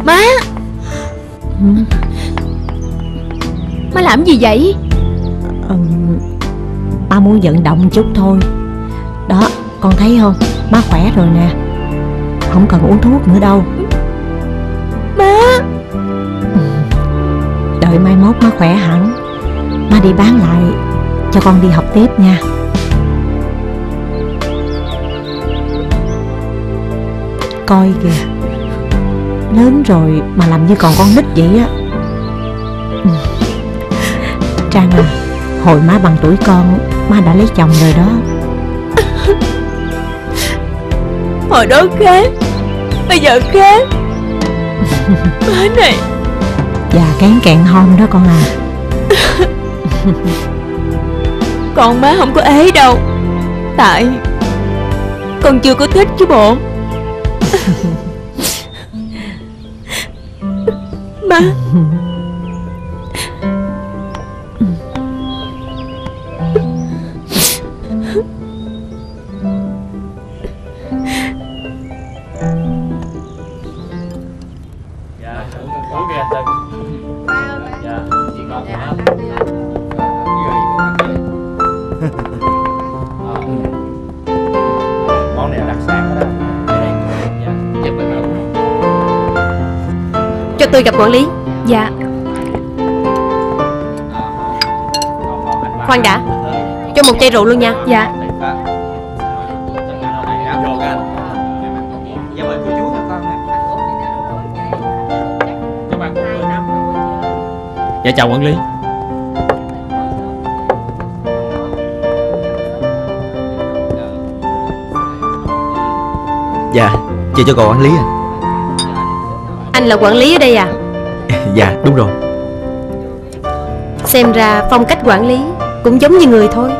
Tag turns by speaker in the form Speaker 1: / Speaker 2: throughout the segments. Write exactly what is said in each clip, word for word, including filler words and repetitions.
Speaker 1: Má.
Speaker 2: Ừ.
Speaker 1: Má làm gì vậy?
Speaker 2: Ừ, ba muốn vận động chút thôi. Đó, con thấy không, má khỏe rồi nè, không cần uống thuốc nữa đâu.
Speaker 1: Má.
Speaker 2: Ừ. Đợi mai mốt má khỏe hẳn, má đi bán lại cho con đi học tiếp nha. Coi kìa, lớn rồi mà làm như còn con nít vậy á. Ừ. Trang à, hồi má bằng tuổi con, má đã lấy chồng rồi đó.
Speaker 1: Hồi đó khác, bây giờ khác. Má này.
Speaker 2: Già kén kẹn hông đó con à.
Speaker 1: Con má không có ế đâu, tại con chưa có thích chứ bộ. Má.
Speaker 3: Món này là đặc sản đó.
Speaker 1: Cho tôi gặp quản lý. Dạ. Khoan đã, cho một chai rượu luôn nha. Dạ.
Speaker 3: Dạ chào quản lý.
Speaker 4: Dạ, chờ cho cậu quản lý à.
Speaker 1: Anh là quản lý ở đây à?
Speaker 4: Dạ, đúng rồi.
Speaker 1: Xem ra phong cách quản lý cũng giống như người thôi.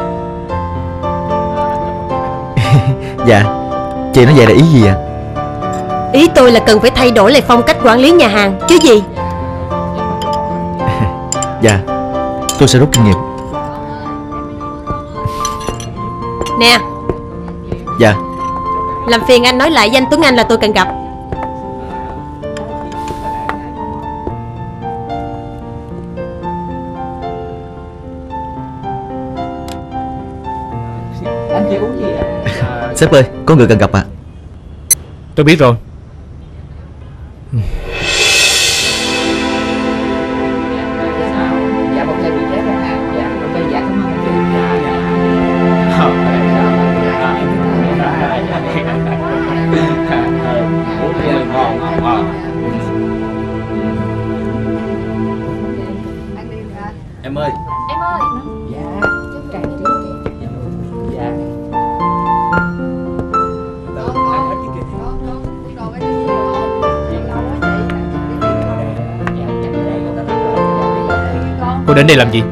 Speaker 4: Dạ, chị nói vậy là ý gì ạ?
Speaker 1: Ý tôi là cần phải thay đổi lại phong cách quản lý nhà hàng chứ gì.
Speaker 4: Dạ, tôi sẽ rút kinh nghiệm.
Speaker 1: Nè.
Speaker 4: Dạ.
Speaker 1: Làm phiền anh nói lại danh Tuấn Anh là tôi cần gặp.
Speaker 3: Anh chưa uống gì ạ?
Speaker 4: Sếp ơi, có người cần gặp ạ.
Speaker 3: Tôi biết rồi.
Speaker 5: Dạ một chai bị chết chẳng hạn. Dạ một chai dạ cảm ơn chị.
Speaker 3: Em ơi.
Speaker 5: Em ơi. Dạ chút trà trước kìa. Dạ.
Speaker 3: Cô đến đây làm gì?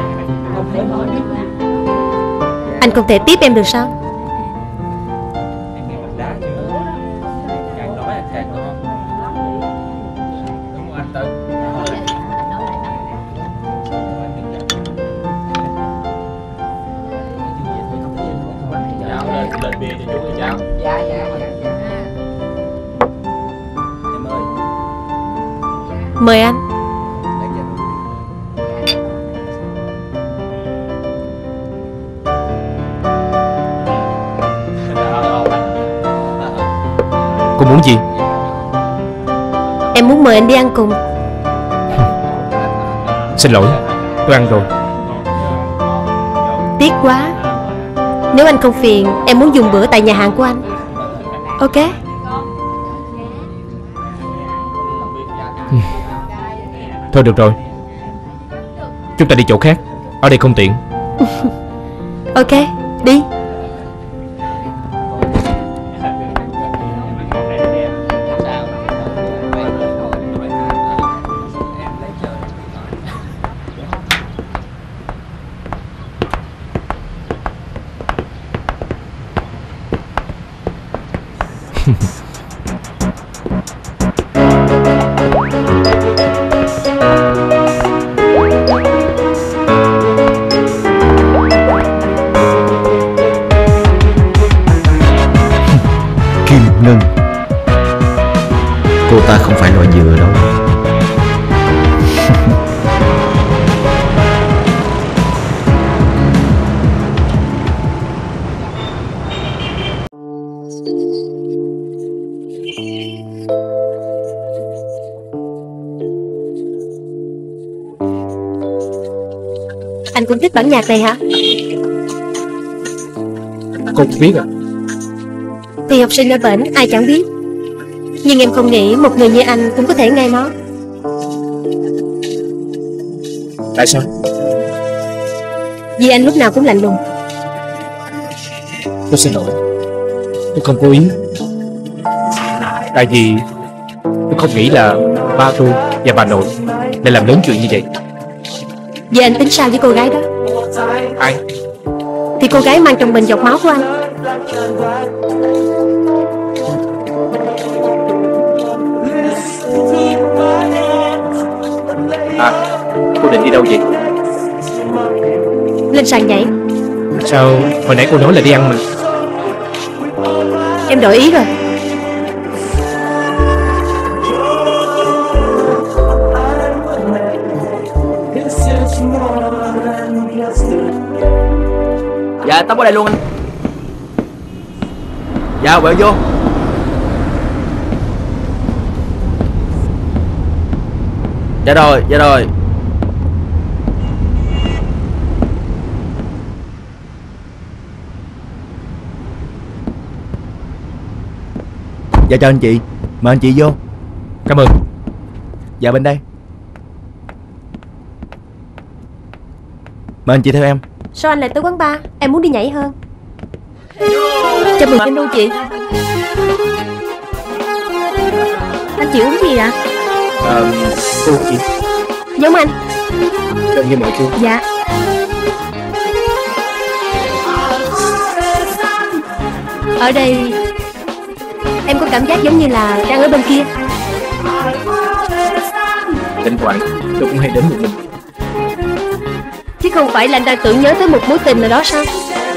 Speaker 1: Anh không thể tiếp em được sao?
Speaker 3: Lên bia cho chú đi cháu.
Speaker 5: Dạ dạ dạ dạ.
Speaker 3: Em ơi.
Speaker 1: Mời anh.
Speaker 3: Cô muốn gì?
Speaker 1: Em muốn mời anh đi ăn cùng.
Speaker 3: Xin lỗi, tôi ăn rồi.
Speaker 1: Tiếc quá. Nếu anh không phiền, em muốn dùng bữa tại nhà hàng của anh. Ok.
Speaker 3: Thôi được rồi, chúng ta đi chỗ khác, ở đây không tiện.
Speaker 1: Ok, đi.
Speaker 4: Kim Ngân. Cô ta không phải loại dừa đâu.
Speaker 6: Anh cũng thích bản nhạc này hả?
Speaker 3: Cô cũng biết à?
Speaker 6: Thì học sinh ở bển ai chẳng biết. Nhưng em không nghĩ một người như anh cũng có thể nghe nó.
Speaker 3: Tại sao?
Speaker 6: Vì anh lúc nào cũng lạnh lùng.
Speaker 3: Tôi xin lỗi, tôi không cố ý. Tại vì tôi không nghĩ là ba tôi và bà nội lại làm lớn chuyện như vậy.
Speaker 6: Vì anh tính sao với cô gái đó?
Speaker 3: Ai?
Speaker 6: Thì cô gái mang trong mình giọt máu của anh.
Speaker 3: À, cô định đi đâu vậy?
Speaker 6: Lên sàn nhảy.
Speaker 3: Sao hồi nãy cô nói là đi ăn mà?
Speaker 6: Em đổi ý rồi.
Speaker 4: Dạ tóc ở đây luôn anh. Dạ quẹo vô. Dạ rồi, dạ rồi. Dạ chào anh chị. Mời anh chị vô.
Speaker 3: Cảm ơn.
Speaker 4: Dạ bên đây. Mời anh chị theo em.
Speaker 6: Sao anh lại tới quán bar? Em muốn đi nhảy hơn. Chào mừng anh luôn chị. Anh chị uống gì ạ?
Speaker 3: Ờ, cô chị
Speaker 6: Giống anh.
Speaker 3: gần như mọi cô.
Speaker 6: Dạ. Ở đây em có cảm giác giống như là đang ở bên kia.
Speaker 3: Thỉnh thoảng tôi cũng hay đến một mình.
Speaker 6: Chứ không phải là anh đang tưởng nhớ tới một mối tình nào đó sao?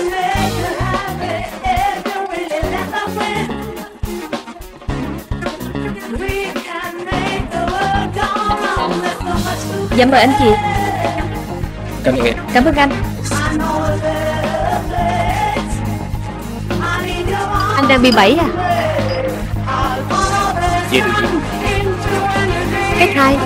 Speaker 6: Dạ mời anh chị.
Speaker 3: Cảm ơn em.
Speaker 6: Cảm ơn anh. Anh đang bị bẫy à?
Speaker 3: Về được gì?
Speaker 6: Cách hai.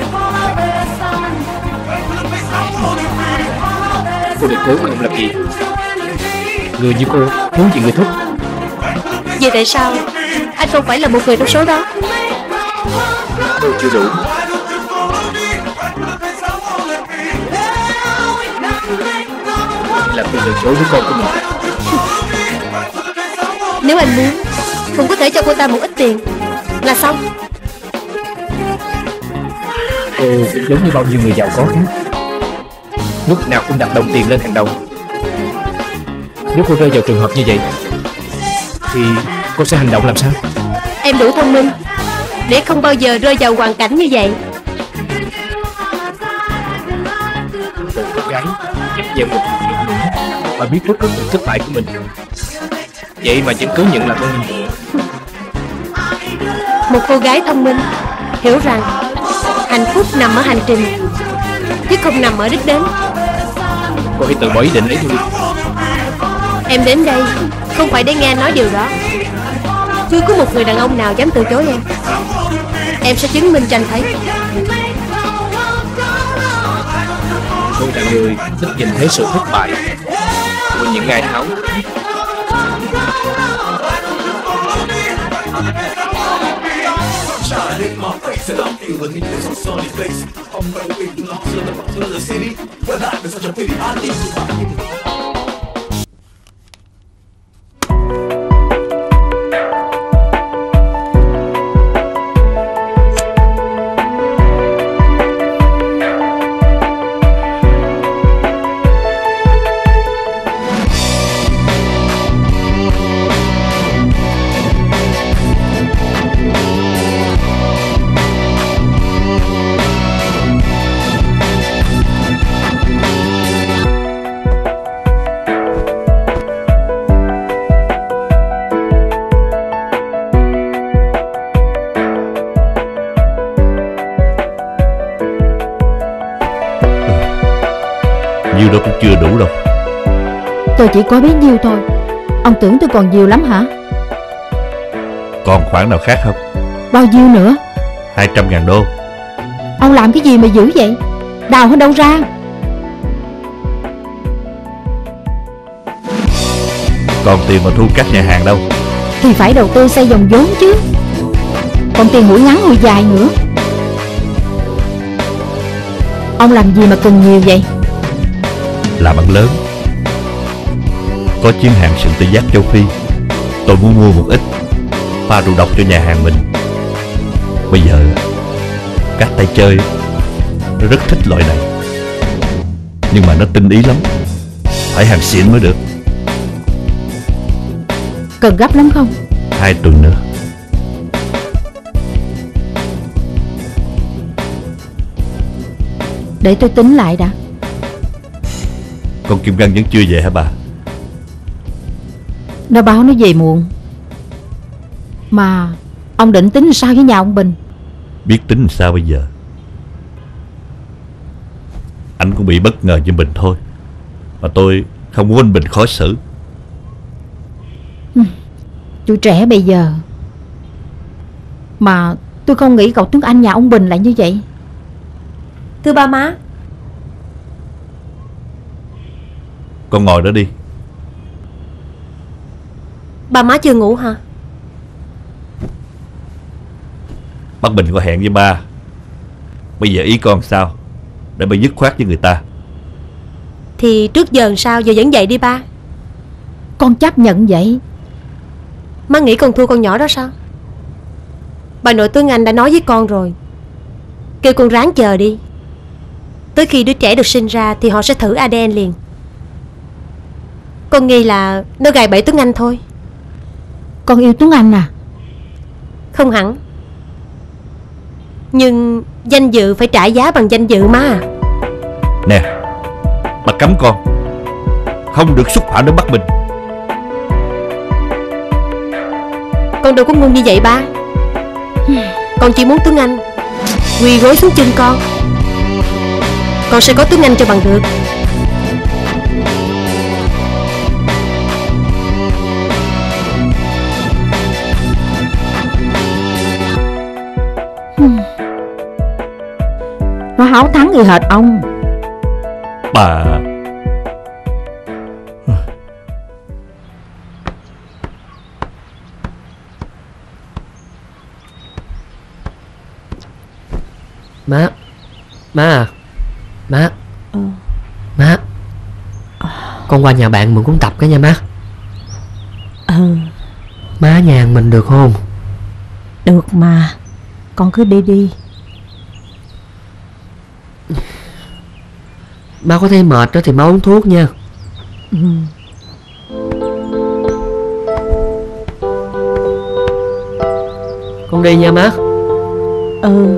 Speaker 3: Cô đừng cố không làm gì. Người như cô muốn gì người thích.
Speaker 6: Vậy tại sao anh không phải là một người trong số đó?
Speaker 3: Tôi chưa đủ. Là tôi từ chối với con của mình.
Speaker 6: Nếu anh muốn cũng có thể cho cô ta một ít tiền là xong.
Speaker 3: Cô cũng giống như bao nhiêu người giàu có khác, lúc nào cũng đặt đồng tiền lên hàng đầu. Nếu cô rơi vào trường hợp như vậy thì cô sẽ hành động làm sao?
Speaker 6: Em đủ thông minh để không bao giờ rơi vào hoàn cảnh như vậy.
Speaker 3: Một cô gái chấp nhận một chuyện nữa và biết rất rất sự thất bại của mình, vậy mà vẫn cứ nhận là thông minh.
Speaker 6: Một cô gái thông minh hiểu rằng hạnh phúc nằm ở hành trình chứ không nằm ở đích đến.
Speaker 3: Cô hãy từ bỏ ý định ấy đi.
Speaker 6: Em đến đây không phải để nghe nói điều đó. Chưa có một người đàn ông nào dám từ chối em. Em sẽ chứng minh cho anh thấy.
Speaker 3: Cô là người thích nhìn thấy sự thất bại của những ai háo.
Speaker 7: nhiêu đó cũng chưa đủ đâu.
Speaker 5: Tôi chỉ có bấy nhiêu thôi. Ông tưởng tôi còn nhiều lắm hả?
Speaker 7: Còn khoản nào khác không?
Speaker 5: Bao nhiêu nữa?
Speaker 7: Hai trăm ngàn đô.
Speaker 5: Ông làm cái gì mà dữ vậy? Đào ở đâu ra?
Speaker 7: Còn tiền mà thu các nhà hàng đâu.
Speaker 5: Thì phải đầu tư xây dòng vốn chứ. Còn tiền hủi ngắn hủi dài nữa. Ông làm gì mà cần nhiều vậy?
Speaker 7: Làm ăn lớn. Có chuyến hàng sừng tê giác châu Phi. Tôi muốn mua một ít pha rượu độc cho nhà hàng mình. Bây giờ các tay chơi nó rất thích loại này, nhưng mà nó tinh ý lắm, phải hàng xịn mới được.
Speaker 5: Cần gấp lắm không?
Speaker 7: Hai tuần nữa.
Speaker 5: Để tôi tính lại đã.
Speaker 7: Con Kim Ngân vẫn chưa về hả bà?
Speaker 5: Nó báo nó về muộn. Mà ông định tính sao với nhà ông Bình?
Speaker 7: Biết tính sao bây giờ. Anh cũng bị bất ngờ như Bình thôi, mà tôi không muốn anh Bình khó xử.
Speaker 5: Chú trẻ bây giờ. Mà tôi không nghĩ cậu Tuấn Anh nhà ông Bình lại như vậy.
Speaker 6: Thưa ba má.
Speaker 7: Con ngồi đó đi.
Speaker 6: Ba má chưa ngủ hả?
Speaker 7: Bác Bình có hẹn với ba. Bây giờ ý con sao để ba dứt khoát với người ta?
Speaker 6: Thì trước giờ sao, giờ vẫn vậy đi ba.
Speaker 5: Con chấp nhận vậy.
Speaker 6: Má nghĩ con thua con nhỏ đó sao? Bà nội Tuấn Anh đã nói với con rồi, kêu con ráng chờ đi. Tới khi đứa trẻ được sinh ra thì họ sẽ thử a đê en liền. Con nghi là nó gài bẫy Tuấn Anh thôi.
Speaker 5: Con yêu Tuấn Anh à?
Speaker 6: Không hẳn. Nhưng danh dự phải trả giá bằng danh dự má.
Speaker 7: Nè, bà cấm con không được xúc phạm đến bác Bình.
Speaker 6: Con đâu có ngu như vậy ba. Con chỉ muốn Tuấn Anh quỳ gối xuống chân con. Con sẽ có Tuấn Anh cho bằng được.
Speaker 5: Nó háo thắng người hệt ông.
Speaker 7: Bà...
Speaker 8: Má. Má à. Má.
Speaker 5: Ừ.
Speaker 8: Má. Con qua nhà bạn mượn cuốn tập cái nha má.
Speaker 2: Ừ.
Speaker 8: Má nhàn mình được không?
Speaker 2: Được mà. Con cứ đi đi.
Speaker 8: Má có thấy mệt đó thì má uống thuốc nha.
Speaker 2: Ừ.
Speaker 8: Con đi nha má.
Speaker 2: Ừ.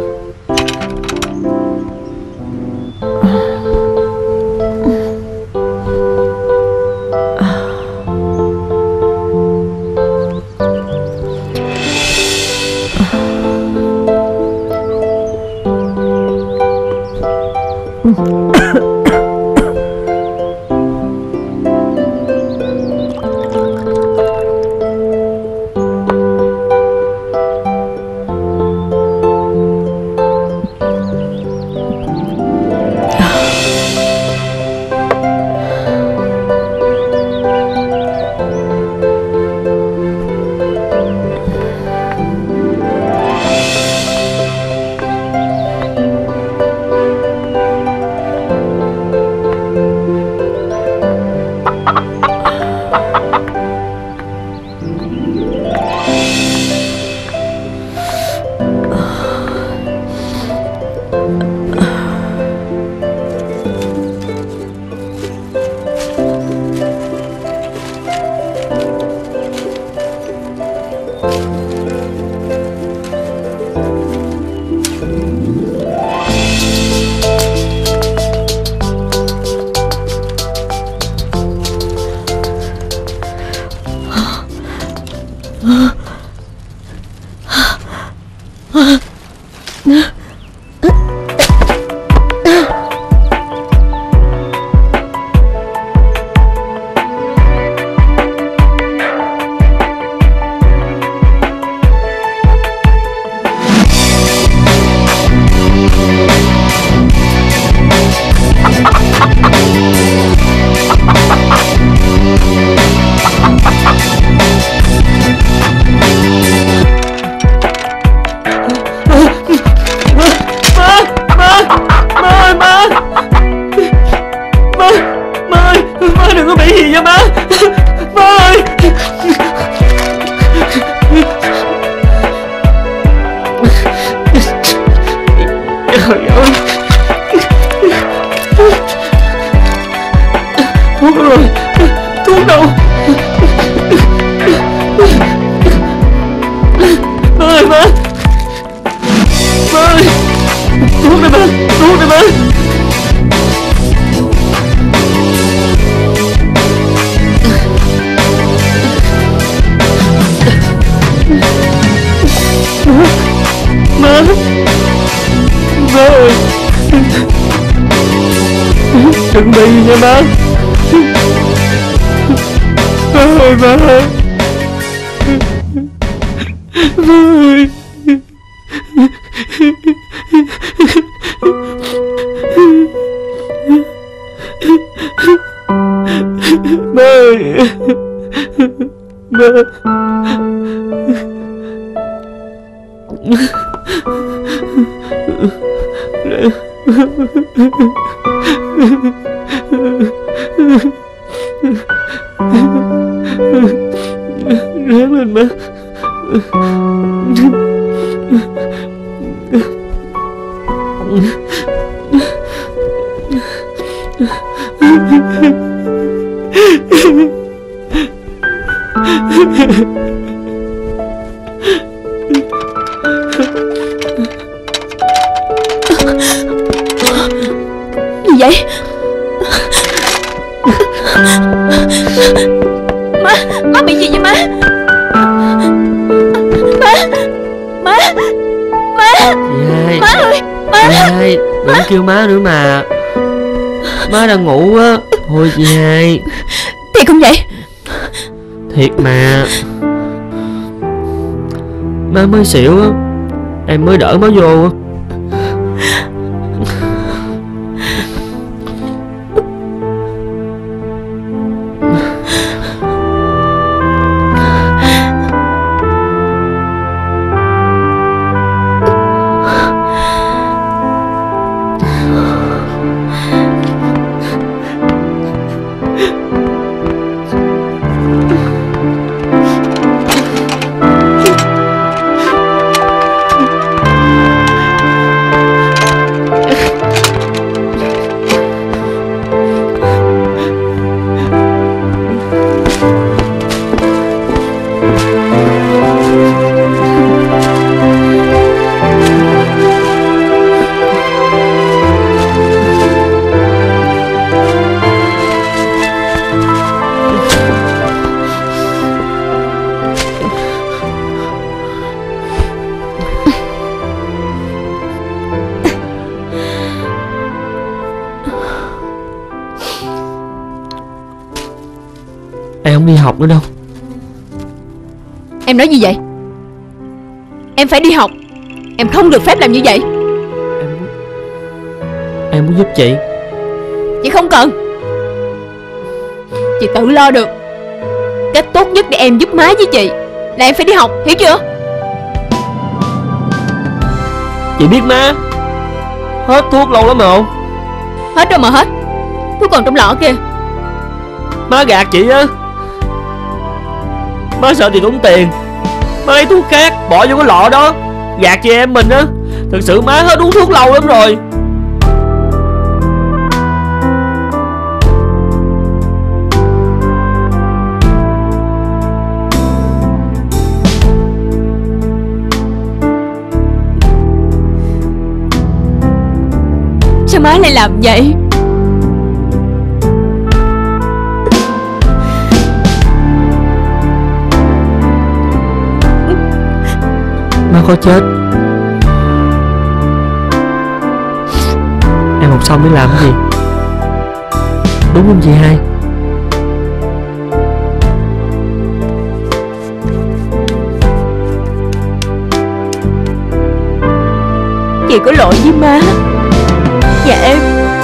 Speaker 8: ơi nha má. Má ơi má. Má ơi. Má ơi. Má. Ráng lên má.
Speaker 1: Gì vậy? Má, má bị gì vậy má? Má, má, má.
Speaker 8: Chị hai.
Speaker 1: Má ơi, má.
Speaker 8: Chị hai, đừng kêu má nữa mà. Má đang ngủ á. Thôi chị hai.
Speaker 1: Thiệt không vậy?
Speaker 8: Thiệt mà. Má mới xỉu á, em mới đỡ má vô á. Em không đi học nữa đâu.
Speaker 1: Em nói gì vậy? Em phải đi học. Em không được phép làm như vậy.
Speaker 8: Em muốn Em muốn giúp chị.
Speaker 1: Chị không cần. Chị tự lo được. Cách tốt nhất để em giúp má với chị là em phải đi học, hiểu chưa?
Speaker 8: Chị biết má hết thuốc lâu lắm rồi không?
Speaker 1: Hết rồi mà hết. Thuốc còn trong lọ kia.
Speaker 8: Má gạt chị á. Má sợ chị tốn tiền, má lấy thuốc khác bỏ vô cái lọ đó, gạt chị em mình á. Thật sự má hết uống thuốc lâu lắm rồi.
Speaker 1: Sao má lại làm vậy?
Speaker 8: Má có chết em học xong mới làm cái gì, đúng không chị hai?
Speaker 1: Chị có lỗi với má và em.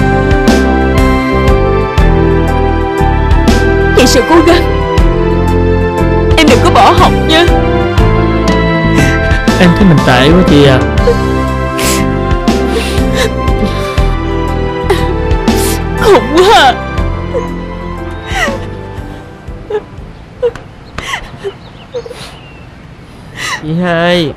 Speaker 1: Chị sẽ cố gắng. Em đừng có bỏ học nha.
Speaker 8: Em thấy mình tệ quá chị à.
Speaker 1: Khủng quá.
Speaker 8: Chị hai.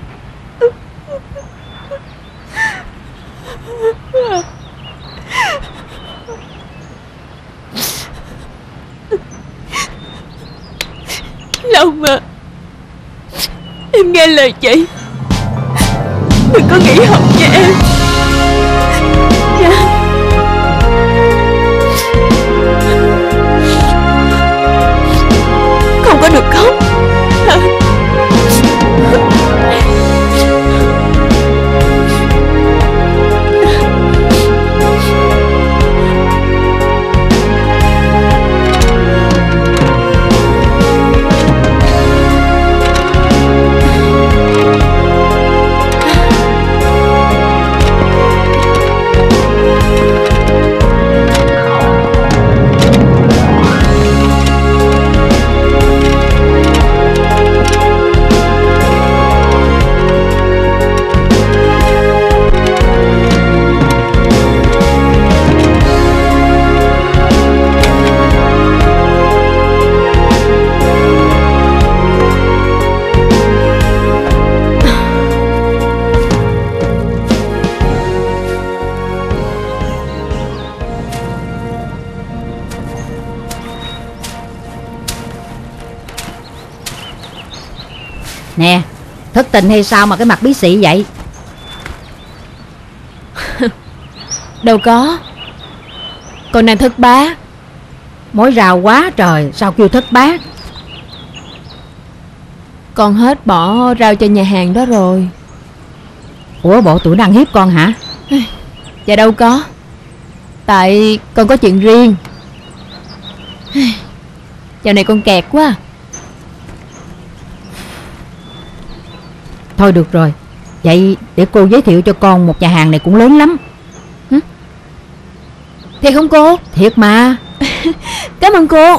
Speaker 1: Long à, em nghe lời chị, đừng có nghỉ học nha em. Dạ. Không có được khóc hả?
Speaker 5: Nè, thất tình hay sao mà cái mặt bí xị vậy?
Speaker 1: Đâu có. Con đang thất bá.
Speaker 5: Mối rào quá trời, sao kêu thất bát?
Speaker 1: Con hết bỏ rau cho nhà hàng đó rồi.
Speaker 5: Ủa bộ tụi nó ăn hiếp con hả?
Speaker 1: Dạ đâu có. Tại con có chuyện riêng. Dạo này con kẹt quá.
Speaker 5: Thôi được rồi, vậy để cô giới thiệu cho con một nhà hàng này cũng lớn lắm.
Speaker 1: Hử? Thiệt không cô?
Speaker 5: Thiệt mà.
Speaker 1: Cảm ơn cô.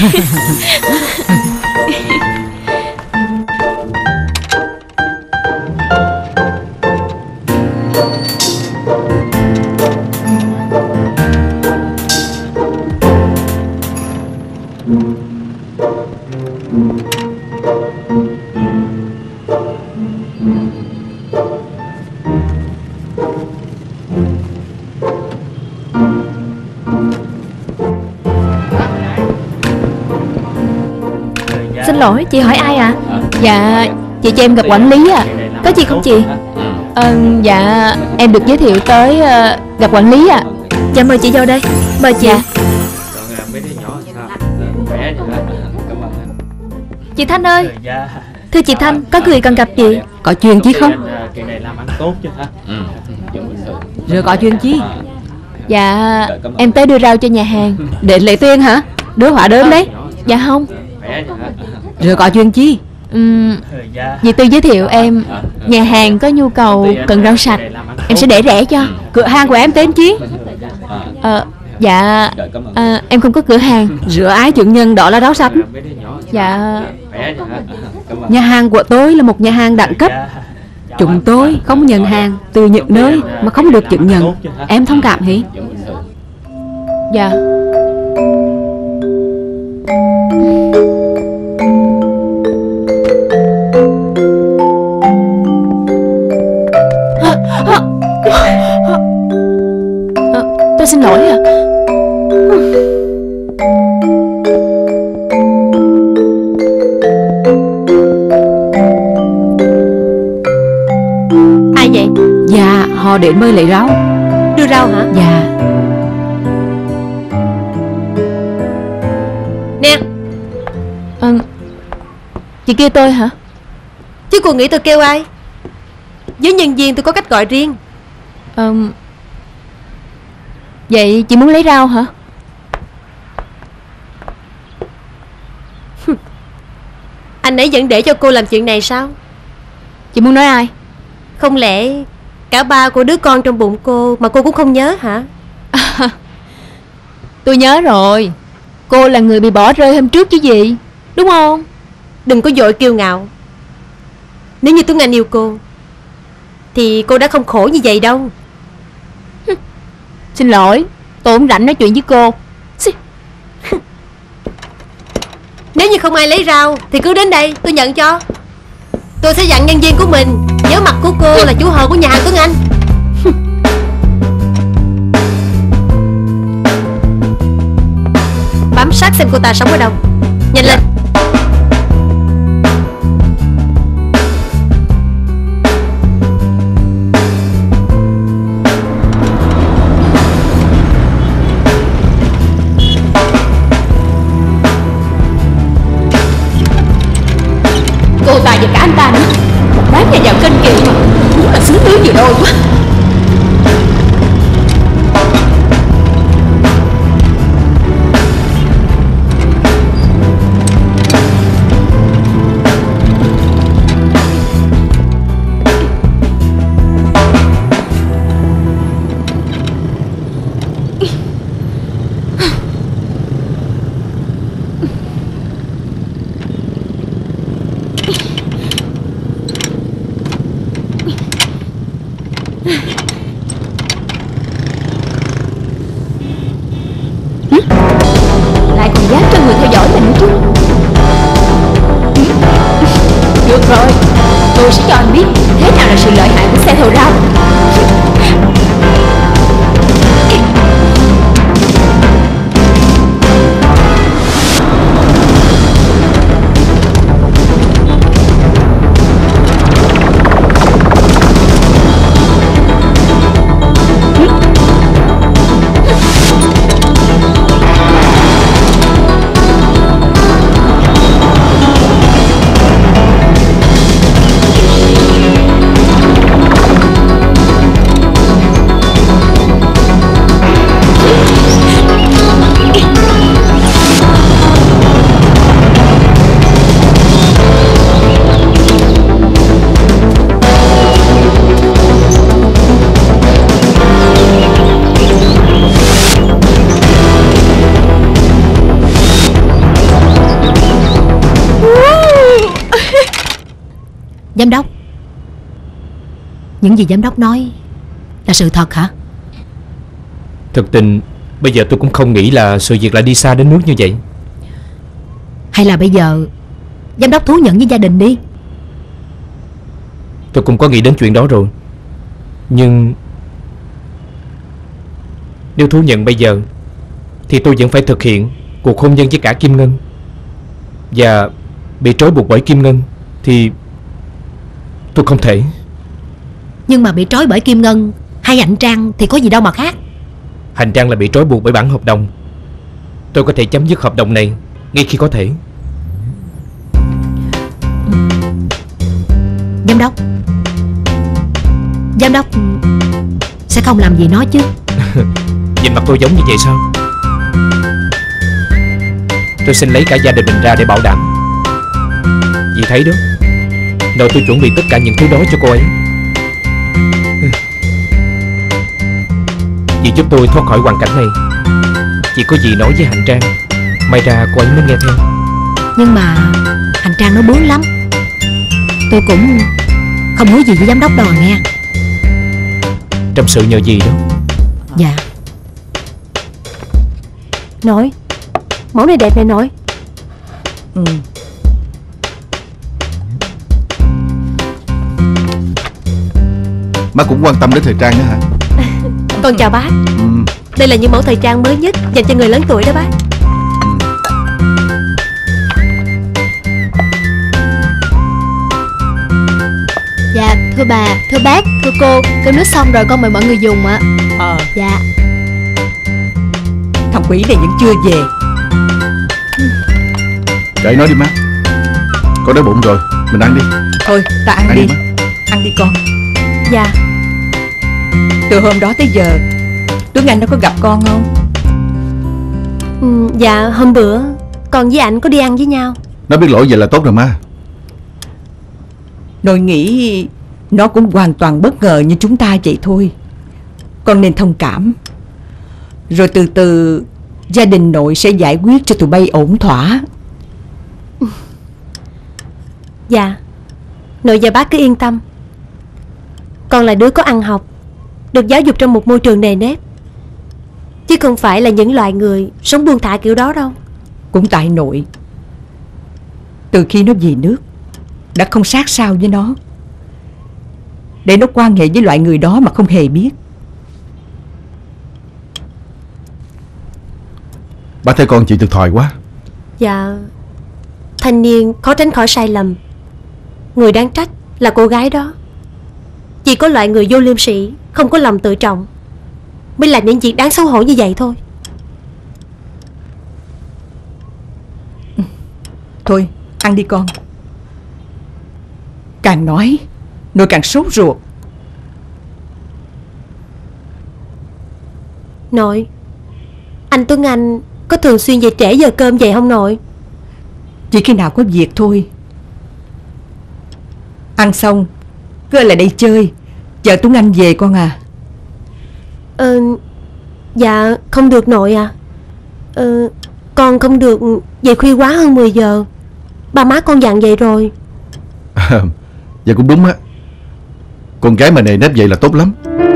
Speaker 9: Xin lỗi, chị hỏi ai ạ? À?
Speaker 1: Dạ, chị cho em gặp quản lý à.
Speaker 9: Có gì không chị?
Speaker 1: Ờ, dạ, em được giới thiệu tới uh, gặp quản lý à.
Speaker 9: Dạ mời chị vô đây. Mời chị.
Speaker 1: Dạ.
Speaker 9: Chị Thanh ơi. Thưa chị Thanh, có người cần gặp chị.
Speaker 5: Có chuyện chi không? Rồi có chuyện chi?
Speaker 1: Dạ, em tới đưa rau cho nhà hàng.
Speaker 5: Để Lệ Tuyên hả? Đứa họa đơn đấy.
Speaker 1: Dạ không.
Speaker 5: Rồi có chuyện chi?
Speaker 1: Uhm, dì Tư giới thiệu em nhà hàng có nhu cầu cần rau sạch, em sẽ để rẻ cho.
Speaker 5: Cửa hàng của em tên chi?
Speaker 1: Ờ, dạ à, em không có cửa hàng.
Speaker 5: Rửa ái chứng nhân đó là rau sạch.
Speaker 1: Dạ.
Speaker 5: Nhà hàng của tôi là một nhà hàng đẳng cấp. Chúng tôi không nhận hàng từ những nơi mà không được chứng nhận. Em thông cảm hỉ?
Speaker 1: Dạ. À, tôi xin lỗi ạ.
Speaker 6: Ai vậy?
Speaker 5: Dạ, họ đến mời lấy rau.
Speaker 6: Đưa rau hả?
Speaker 5: Dạ.
Speaker 6: Nè.
Speaker 1: À, chị kêu tôi hả?
Speaker 6: Chứ cô nghĩ tôi kêu ai? Với nhân viên tôi có cách gọi riêng.
Speaker 1: À, vậy chị muốn lấy rau hả?
Speaker 6: Anh ấy vẫn để cho cô làm chuyện này sao?
Speaker 1: Chị muốn nói ai?
Speaker 6: Không lẽ cả ba của đứa con trong bụng cô mà cô cũng không nhớ hả?
Speaker 1: À, tôi nhớ rồi. Cô là người bị bỏ rơi hôm trước chứ gì, đúng không?
Speaker 6: Đừng có vội kiêu ngạo. Nếu như Tuấn Anh yêu cô thì cô đã không khổ như vậy đâu.
Speaker 1: Xin lỗi, tôi không rảnh nói chuyện với cô.
Speaker 6: Nếu như không ai lấy rau thì cứ đến đây, tôi nhận cho. Tôi sẽ dặn nhân viên của mình nhớ mặt của cô là chủ hờ của nhà hàng Tuấn Anh. Bám sát xem cô ta sống ở đâu. Nhanh lên.
Speaker 1: Cô ta và cả anh ta nữa, bán nhà giàu kênh kỳ mà, đúng là xứ tướng vừa đôi quá. Lại còn dám cho người theo dõi mình nữa chứ. Được rồi, tôi sẽ cho anh biết thế nào là sự lợi hại của xe thầu rau.
Speaker 10: Giám đốc, những gì giám đốc nói là sự thật hả?
Speaker 3: Thực tình bây giờ tôi cũng không nghĩ là sự việc lại đi xa đến nước như vậy.
Speaker 10: Hay là bây giờ giám đốc thú nhận với gia đình đi?
Speaker 3: Tôi cũng có nghĩ đến chuyện đó rồi. Nhưng nếu thú nhận bây giờ thì tôi vẫn phải thực hiện cuộc hôn nhân với cả Kim Ngân. Và bị trói buộc bởi Kim Ngân thì tôi không thể.
Speaker 10: Nhưng mà bị trói bởi Kim Ngân hay Hạnh Trang thì có gì đâu mà khác.
Speaker 3: Hành Trang là bị trói buộc bởi bản hợp đồng. Tôi có thể chấm dứt hợp đồng này ngay khi có thể.
Speaker 10: Giám đốc Giám đốc sẽ không làm gì nó chứ?
Speaker 3: Nhìn mặt tôi giống như vậy sao? Tôi xin lấy cả gia đình mình ra để bảo đảm. Dì thấy đó, nội tôi chuẩn bị tất cả những thứ đó cho cô ấy. Dì giúp tôi thoát khỏi hoàn cảnh này. Chỉ có dì nói với Hạnh Trang, may ra cô ấy mới nghe theo.
Speaker 10: Nhưng mà Hạnh Trang nó bướng lắm. Tôi cũng không hứa gì với giám đốc đâu à nghe.
Speaker 3: Trong sự nhờ dì đó.
Speaker 10: Dạ.
Speaker 6: Nội, mẫu này đẹp này nội.
Speaker 11: Ừ.
Speaker 12: Má cũng quan tâm đến thời trang nữa hả?
Speaker 6: Con chào bác.
Speaker 12: Ừ.
Speaker 6: Đây là những mẫu thời trang mới nhất dành cho người lớn tuổi đó bác.
Speaker 9: Dạ thưa bà, thưa bác, thưa cô, cơm nước xong rồi con mời mọi người dùng ạ.
Speaker 11: Ờ.
Speaker 9: Dạ.
Speaker 11: Thằng quỷ này vẫn chưa về.
Speaker 12: Kệ nói đi má. Con đói bụng rồi, mình ăn đi.
Speaker 11: Thôi ta ăn,
Speaker 12: ăn
Speaker 11: đi,
Speaker 12: đi
Speaker 11: ăn đi con.
Speaker 6: Dạ.
Speaker 11: Từ hôm đó tới giờ Tuấn Anh nó có gặp con không?
Speaker 6: Ừ, dạ hôm bữa con với ảnh có đi ăn với nhau.
Speaker 12: Nó biết lỗi vậy là tốt rồi má.
Speaker 11: Nội nghĩ nó cũng hoàn toàn bất ngờ như chúng ta vậy thôi. Con nên thông cảm. Rồi từ từ gia đình nội sẽ giải quyết cho tụi bay ổn thỏa.
Speaker 6: Dạ. Nội và bác cứ yên tâm. Con là đứa có ăn học, được giáo dục trong một môi trường nề nếp, chứ không phải là những loại người sống buông thả kiểu đó đâu.
Speaker 11: Cũng tại nội, từ khi nó về nước đã không sát sao với nó, để nó quan hệ với loại người đó mà không hề biết.
Speaker 12: Bác thấy con chịu thiệt thòi quá.
Speaker 6: Dạ. Thanh niên khó tránh khỏi sai lầm. Người đáng trách là cô gái đó. Chỉ có loại người vô liêm sỉ, không có lòng tự trọng, mới làm những việc đáng xấu hổ như vậy thôi.
Speaker 11: Thôi ăn đi con. Càng nói nội càng sốt ruột.
Speaker 6: Nội, anh Tuấn Anh có thường xuyên về trễ giờ cơm vậy không nội?
Speaker 11: Chỉ khi nào có việc thôi. Ăn xong cứ ở lại đây chơi, chờ Tuấn Anh về con à.
Speaker 6: Ờ, dạ không được nội à. Ờ, con không được về khuya quá hơn mười giờ. Ba má con dặn vậy rồi.
Speaker 12: À, vậy cũng đúng á. Con gái mà nề nếp vậy là tốt lắm.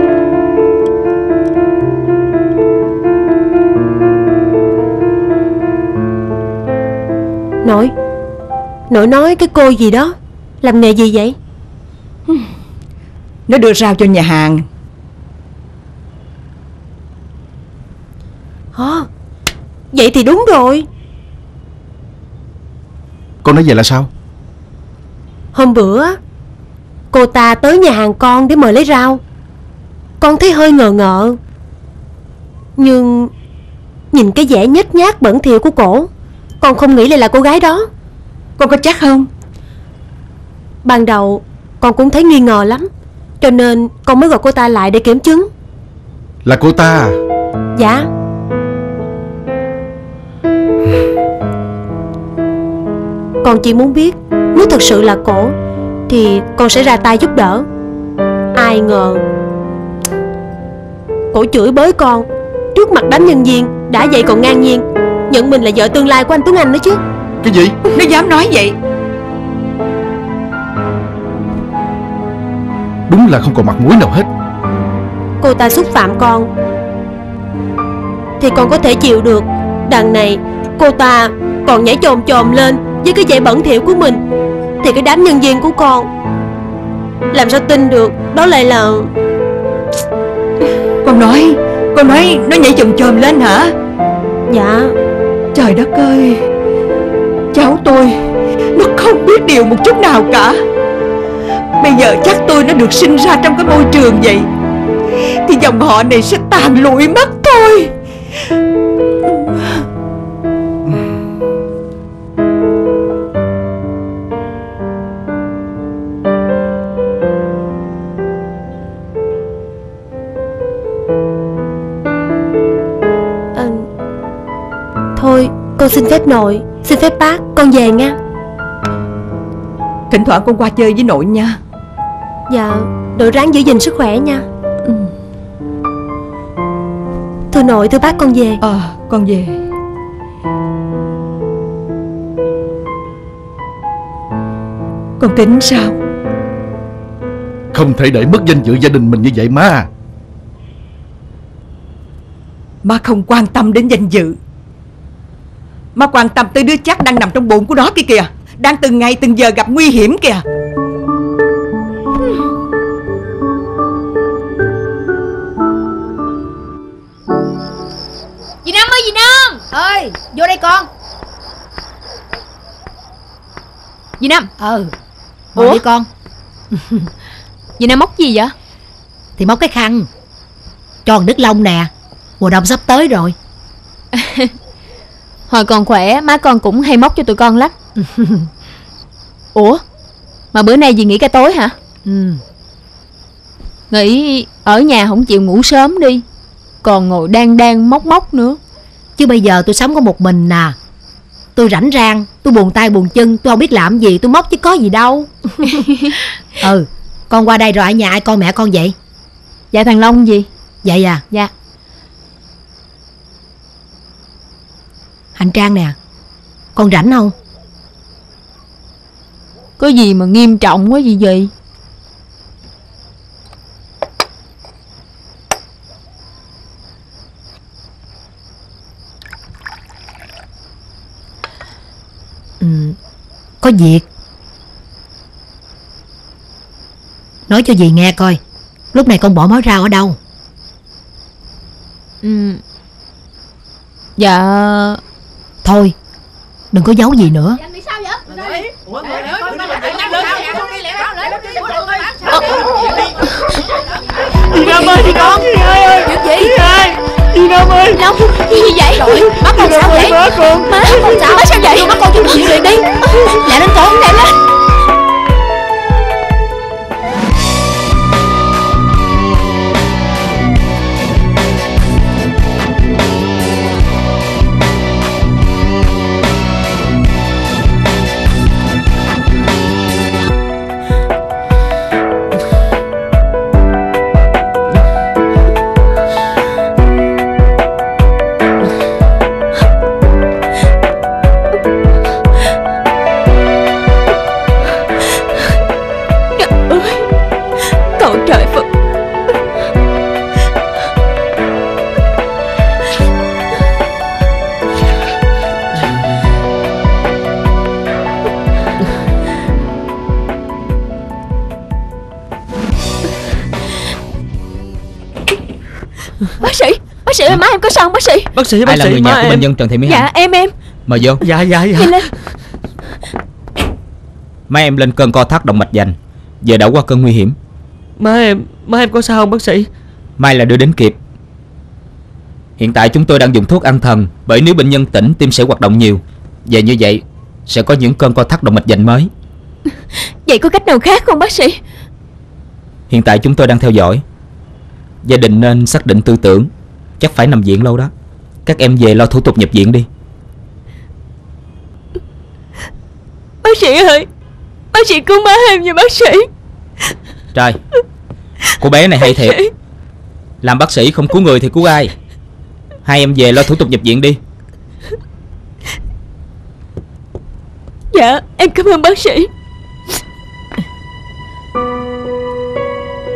Speaker 6: Nội, nội nói cái cô gì đó làm nghề gì vậy?
Speaker 11: Nó đưa rau cho nhà hàng.
Speaker 6: Hả? Vậy thì đúng rồi.
Speaker 12: Con nói vậy là sao?
Speaker 6: Hôm bữa cô ta tới nhà hàng con để mời lấy rau. Con thấy hơi ngờ ngợ, nhưng nhìn cái vẻ nhếch nhác bẩn thỉu của cổ, con không nghĩ lại là cô gái đó.
Speaker 11: Con có chắc không?
Speaker 6: Ban đầu con cũng thấy nghi ngờ lắm, cho nên con mới gọi cô ta lại để kiểm chứng.
Speaker 12: Là cô ta à?
Speaker 6: Dạ. Con chỉ muốn biết nếu thật sự là cổ thì con sẽ ra tay giúp đỡ. Ai ngờ cổ chửi bới con trước mặt đám nhân viên, đã vậy còn ngang nhiên nhận mình là vợ tương lai của anh Tuấn Anh nữa chứ.
Speaker 12: Cái gì?
Speaker 11: Nó dám nói vậy?
Speaker 12: Đúng là không còn mặt mũi nào hết.
Speaker 6: Cô ta xúc phạm con thì con có thể chịu được. Đằng này cô ta còn nhảy chồm chồm lên với cái vẻ bẩn thỉu của mình, thì cái đám nhân viên của con làm sao tin được đó lại là...
Speaker 11: Con nói Con nói nó nhảy chồm chồm lên hả?
Speaker 6: Dạ.
Speaker 11: Trời đất ơi, cháu tôi nó không biết điều một chút nào cả. Bây giờ chắc tôi nó được sinh ra trong cái môi trường vậy thì dòng họ này sẽ tàn lụi mất thôi.
Speaker 6: à, Thôi con xin phép nội, xin phép bác, con về nha.
Speaker 11: Thỉnh thoảng con qua chơi với nội nha.
Speaker 6: Dạ, nội ráng giữ gìn sức khỏe nha. ừ. Thưa nội, thưa bác, con về.
Speaker 11: Ờ, à, con về. Con tính sao?
Speaker 12: Không thể để mất danh dự gia đình mình như vậy má.
Speaker 11: Má không quan tâm đến danh dự. Má quan tâm tới đứa chắc đang nằm trong bụng của nó kia kìa, đang từng ngày từng giờ gặp nguy hiểm kìa.
Speaker 10: Dì Năm ơi, dì Năm ơi, vô đây con.
Speaker 1: Dì Năm.
Speaker 10: Ừ. Ngồi đi con.
Speaker 1: Dì Năm móc gì vậy?
Speaker 10: Thì móc cái khăn cho con Đức Long nè, mùa đông sắp tới rồi.
Speaker 1: Hồi còn khỏe má con cũng hay móc cho tụi con lắm. Ủa mà bữa nay dì nghỉ ca tối hả?
Speaker 10: Ừ.
Speaker 1: Nghỉ ở nhà không chịu ngủ sớm đi, còn ngồi đang đang móc móc nữa.
Speaker 10: Chứ bây giờ tôi sống có một mình nè, tôi rảnh rang, tôi buồn tay buồn chân, tôi không biết làm gì, tôi móc chứ có gì đâu. Ừ, con qua đây rồi ở nhà ai coi mẹ con vậy?
Speaker 1: Dạ thằng Long gì?
Speaker 10: Vậy à?
Speaker 1: Dạ.
Speaker 10: Hành Trang nè, con rảnh không?
Speaker 1: Có gì mà nghiêm trọng quá gì vậy?
Speaker 10: Ừ, có việc. Nói cho dì nghe coi, lúc này con bỏ mớ rau ở đâu?
Speaker 1: Ừ. Dạ.
Speaker 10: Thôi, đừng có giấu gì nữa.
Speaker 8: Dì Năm ơi, dì con. Dì hai ơi.
Speaker 10: Chuyện gì?
Speaker 8: Dì hai. Dì Năm ơi.
Speaker 1: Long, gì vậy?
Speaker 10: Trời, má con sao vậy?
Speaker 8: Má con.
Speaker 10: Má con sao? Má sao vậy? Má con cho bệnh viện đi. Lẹ lên con, lẹ lên.
Speaker 1: Bác sĩ, bác sĩ ơi, má em có sao không bác sĩ?
Speaker 8: Bác sĩ, bác
Speaker 3: Ai là
Speaker 8: sĩ,
Speaker 3: người nhà của
Speaker 8: em.
Speaker 3: bệnh nhân Trần Thị Mỹ Hạnh?
Speaker 1: Dạ em em.
Speaker 3: Mời vô.
Speaker 8: Dạ dạ dạ.
Speaker 1: Đi lên.
Speaker 3: Má em lên cơn co thắt động mạch vành, giờ đã qua cơn nguy hiểm.
Speaker 8: Má em, má em có sao không bác sĩ?
Speaker 3: May là đưa đến kịp. Hiện tại chúng tôi đang dùng thuốc an thần, bởi nếu bệnh nhân tỉnh tim sẽ hoạt động nhiều, và như vậy sẽ có những cơn co thắt động mạch vành mới.
Speaker 1: Vậy có cách nào khác không bác sĩ?
Speaker 3: Hiện tại chúng tôi đang theo dõi. Gia đình nên xác định tư tưởng, chắc phải nằm viện lâu đó. Các em về lo thủ tục nhập viện đi.
Speaker 1: Bác sĩ ơi, bác sĩ cứu má em nha bác sĩ.
Speaker 3: Trời, cô bé này hay thiệt. Làm bác sĩ không cứu người thì cứu ai? Hai em về lo thủ tục nhập viện đi.
Speaker 1: Dạ em cảm ơn bác sĩ.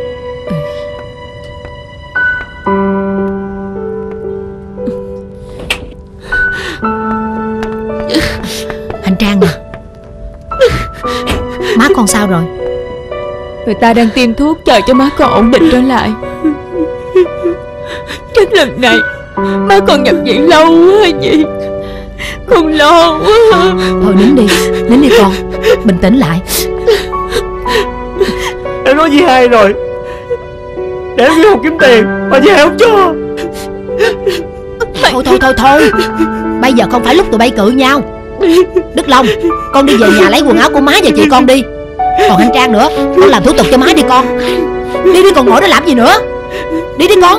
Speaker 10: sao rồi?
Speaker 1: Người ta đang tiêm thuốc chờ cho má con ổn định trở lại. Chắc lần này má con nhập viện lâu quá vậy. Con lo quá.
Speaker 10: Thôi nín đi, nín đi con, bình tĩnh lại.
Speaker 8: Em nói với hai rồi, để em đi học kiếm tiền mà với hai không cho.
Speaker 10: Thôi thôi thôi thôi, bây giờ không phải lúc tụi bay cự nhau. Đức Long, con đi về nhà lấy quần áo của má và chị con đi. Còn anh Trang nữa, con làm thủ tục cho má đi con. Đi đi, còn ngồi đó làm gì nữa. Đi đi con.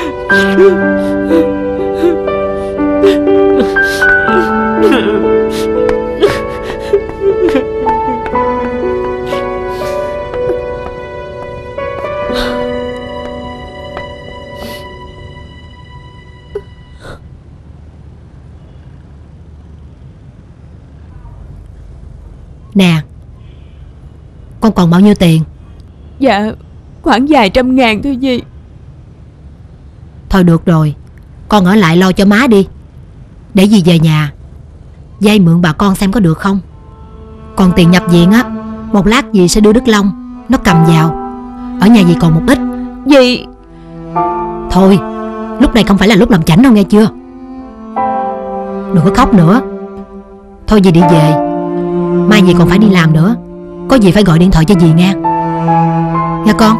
Speaker 10: Nè, con còn bao nhiêu tiền?
Speaker 1: Dạ khoảng vài trăm ngàn thôi dì.
Speaker 10: Thôi được rồi, con ở lại lo cho má đi, để dì về nhà vay mượn bà con xem có được không. Còn tiền nhập viện á, một lát dì sẽ đưa Đức Long nó cầm vào. Ở nhà dì còn một ít.
Speaker 1: Dì...
Speaker 10: Thôi, lúc này không phải là lúc làm chảnh đâu nghe chưa. Đừng có khóc nữa. Thôi dì đi về, mai dì còn phải đi làm nữa. Có gì phải gọi điện thoại cho dì nghe. Nghe con.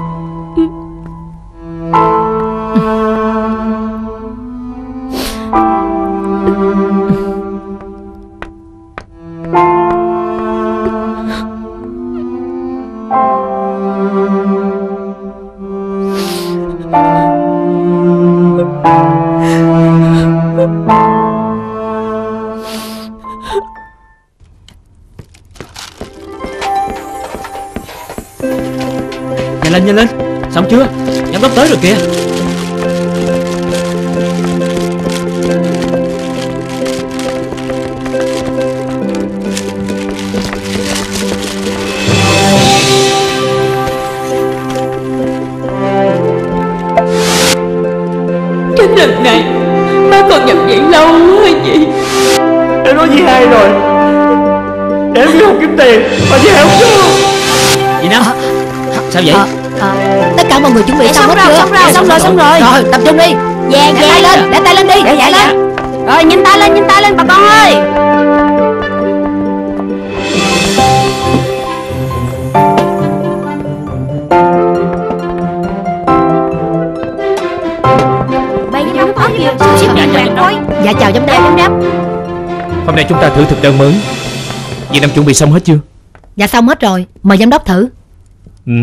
Speaker 8: Nhanh lên, nhanh lên. Xong chưa? Giám đốc tới rồi kìa.
Speaker 1: Chắc lần này má con nhập viện lâu quá vậy.
Speaker 8: Em nói với hai rồi, để em đi học kiếm tiền mà với hai không cho. Chị Năm, sao vậy?
Speaker 10: À, à, tất cả mọi người chuẩn bị xong hết chưa?
Speaker 6: Xong rồi, xong rồi, xong rồi.
Speaker 10: Rồi, tập trung đi.
Speaker 6: Vàng,
Speaker 10: Để tay lên, để tay lên đi.
Speaker 6: Dạ, dạ, dạ. Rồi, nhìn tay lên, nhìn tay lên bà con ơi. Bây giờ nó có kìa, xếp
Speaker 8: Dạ,
Speaker 6: vàng
Speaker 8: dạ,
Speaker 6: thôi.
Speaker 10: Dạ chào giám đốc.
Speaker 6: Giám đốc.
Speaker 3: Hôm nay chúng ta thử thực đơn mới. Dì Năm chuẩn bị xong hết chưa?
Speaker 10: Dạ xong hết rồi, mời giám đốc thử.
Speaker 3: Ừ.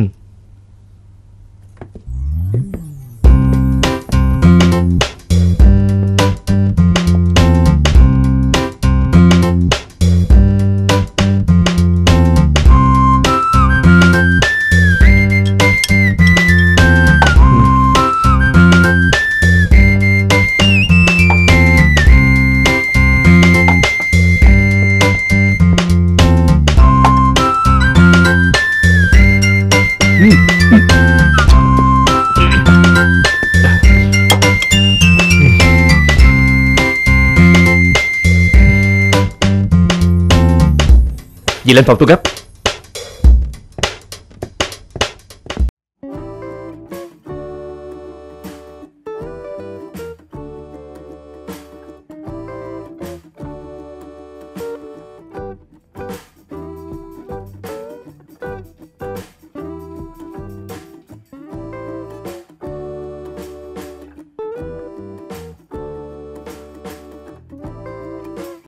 Speaker 3: Dì lên phòng tôi gấp.